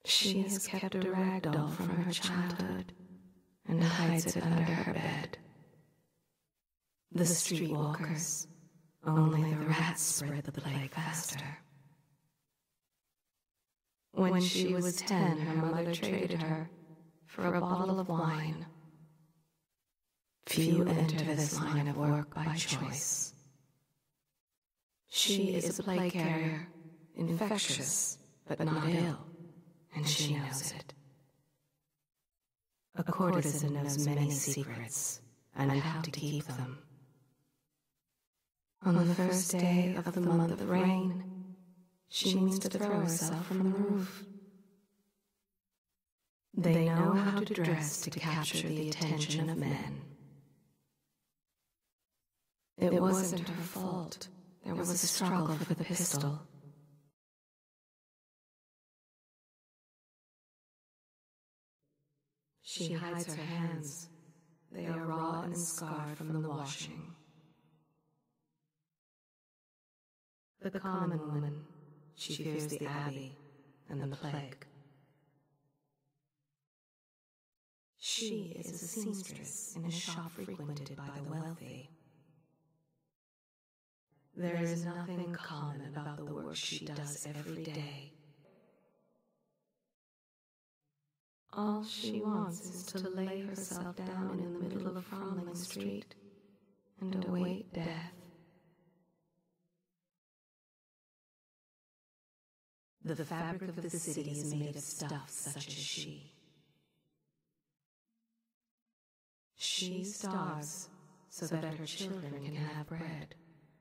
She has kept a rag doll from her childhood and hides it under her bed. The streetwalkers, only the rats spread the plague faster. When she was 10, her mother traded her for a bottle of wine. Few enter this line of work by choice. She is a plague carrier, infectious, but not ill, and she knows it. A courtesan knows many secrets, and how to keep them. On the first day of the month of rain, she means to throw herself from the roof. They know how to dress to capture the attention of men. It wasn't her fault. There was a struggle for the pistol. She hides her hands. They are raw and scarred from the washing. The common woman, she fears the abbey and the plague. She is a seamstress in a shop frequented by the wealthy. There is nothing common about the work she does every day. All she wants is to lay herself down in the middle of Froling Street and await death. The fabric of the city is made of stuff such as she. She starves so that her children can have bread.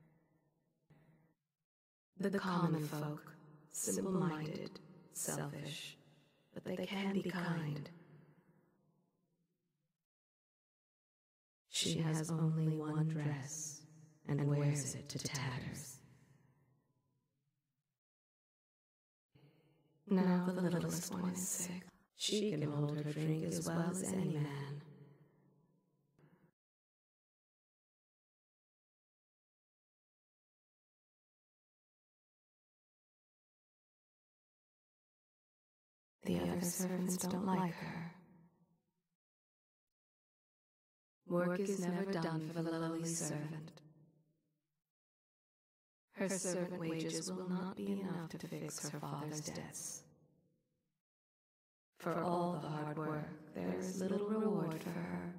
The common folk, simple-minded, selfish, but they can be kind. She has only one dress and wears it to tatters. Now the littlest one is sick. She can hold her drink as well as any man. The other servants don't like her. Work is never done for the lowly servant. Her servant wages will not be enough to fix her father's debts. For all the hard work, there is little reward for her.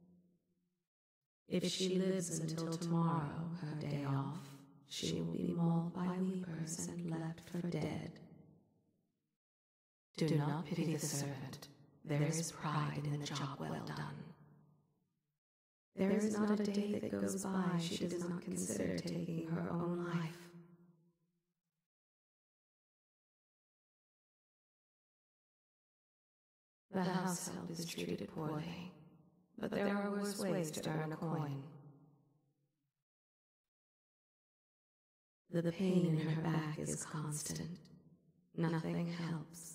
If she lives until tomorrow, her day off, she will be mauled by weepers and left for dead. Do not pity the servant. There is pride in the job well done. There is not a day that goes by she does not consider taking her own life. The house help is treated poorly, but there are worse ways to earn a coin. The pain in her back is constant. Nothing helps.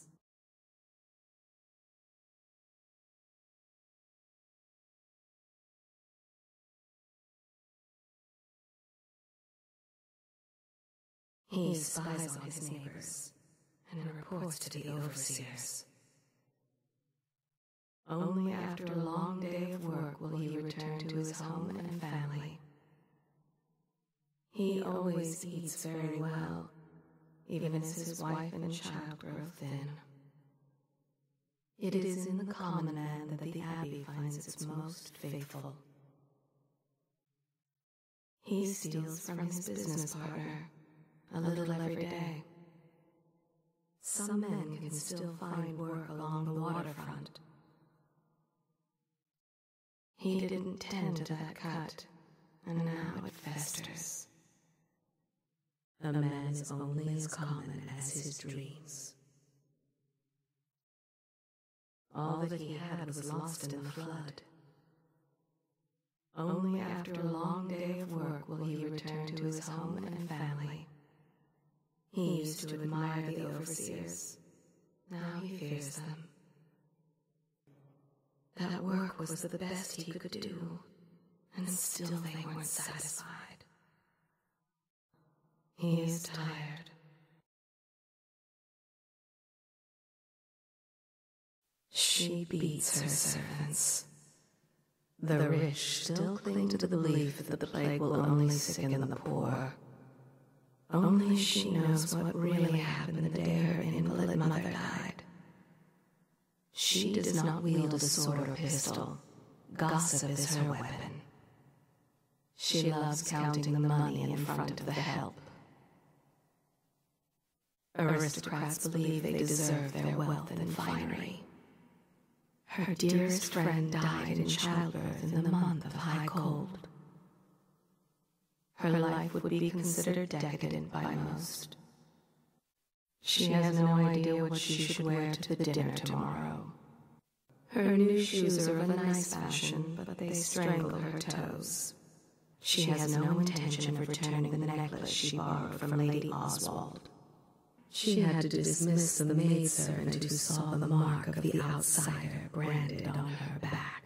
He spies on his neighbors and reports to the overseers. Only after a long day of work will he return to his home and family. He always eats very well, even as his wife and child grow thin. It is in the common man that the abbey finds its most faithful. He steals from his business partner a little every day. Some men can still find work along the waterfront. He didn't tend to that cut, and now it festers. A man is only as common as his dreams. All that he had was lost in the flood. Only after a long day of work will he return to his home and family. He used to admire the overseers. Now he fears them. That work was the best he could do, and still they weren't satisfied. He is tired. She beats her servants. The rich still cling to the belief that the plague will only sicken the poor. Only she knows what really happened the day her invalid mother died. She does not wield a sword or pistol. Gossip is her weapon. She loves counting the money in front of the help. Aristocrats believe they deserve their wealth and finery. Her dearest friend died in childbirth in the month of high cold. Her life would be considered decadent by most. She has no idea what she should wear to the dinner tomorrow. Her new shoes are of a nice fashion, but they strangle her toes. She has no intention of returning the necklace she borrowed from Lady Oswald. She had to dismiss the maidservant who saw the mark of the outsider branded on her back.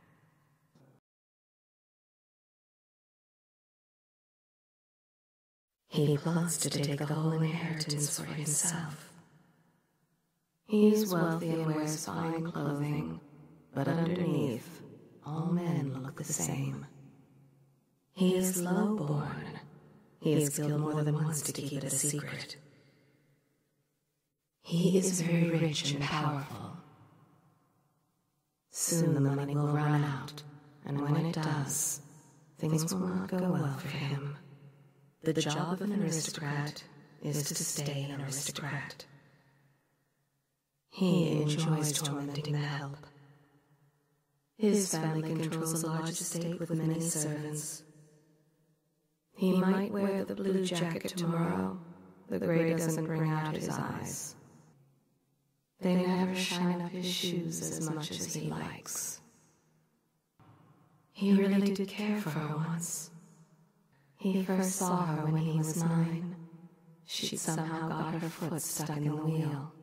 He plots to take the whole inheritance for himself. He is wealthy and wears fine clothing, but underneath, all men look the same. He is low-born. He has killed more than once to keep it a secret. He is very rich and powerful. Soon the money will run out, and when it does, things will not go well for him. The job of an aristocrat is to stay an aristocrat. He enjoys tormenting the help. His family controls a large estate with many servants. He might wear the blue jacket tomorrow. The gray doesn't bring out his eyes. They never shine up his shoes as much as he likes. He really did care for her once. He first saw her when he was 9. She'd somehow got her foot stuck in the wheel.